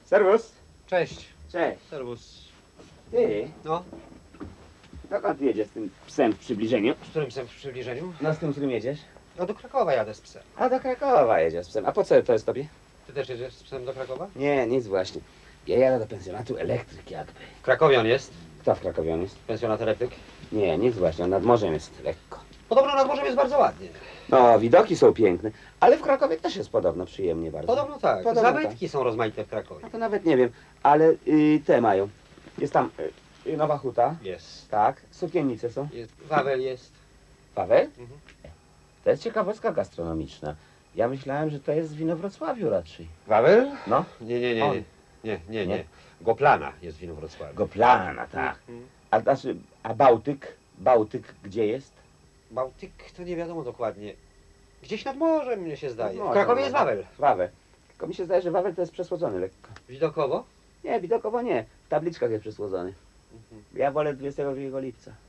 Serwus. Cześć. Cześć. Serwus. Ty, No, dokąd jedziesz z tym psem w przybliżeniu? z którym psem w przybliżeniu? No z tym, z którym jedziesz? No do Krakowa jadę z psem. A do Krakowa jedziesz z psem. A po co to jest tobie? Ty też jedziesz z psem do Krakowa? Nie, nic właśnie. Ja jadę do pensjonatu elektryk jakby. W Krakowie on jest. Kto w Krakowie on jest? Pensjonat elektryk. Nie, nic właśnie, on nad morzem jest lekko. Podobno nad morzem jest bardzo ładnie. No, widoki są piękne, ale w Krakowie też jest podobno przyjemnie bardzo. Podobno tak. Podobno Zabytki są rozmaite w Krakowie. A to nawet nie wiem, ale te mają. Jest tam nowa huta, Jest. tak, sukiennice są. Wawel jest. Wawel? Mhm. To jest ciekawostka gastronomiczna. Ja myślałem, że to jest w Inowrocławiu raczej. Wawel? No, Nie. On. Nie. Goplana jest w Inowrocławiu. Goplana, tak. Mhm. A znaczy, a Bałtyk? Bałtyk gdzie jest? Bałtyk to nie wiadomo dokładnie. Gdzieś nad morzem mnie się zdaje. No, W Krakowie jest Wawel. Wawel. Tylko mi się zdaje, że Wawel to jest przesłodzony lekko. Widokowo? Nie, widokowo nie. W tabliczkach jest przesłodzony. Mhm. Ja wolę 22 lipca.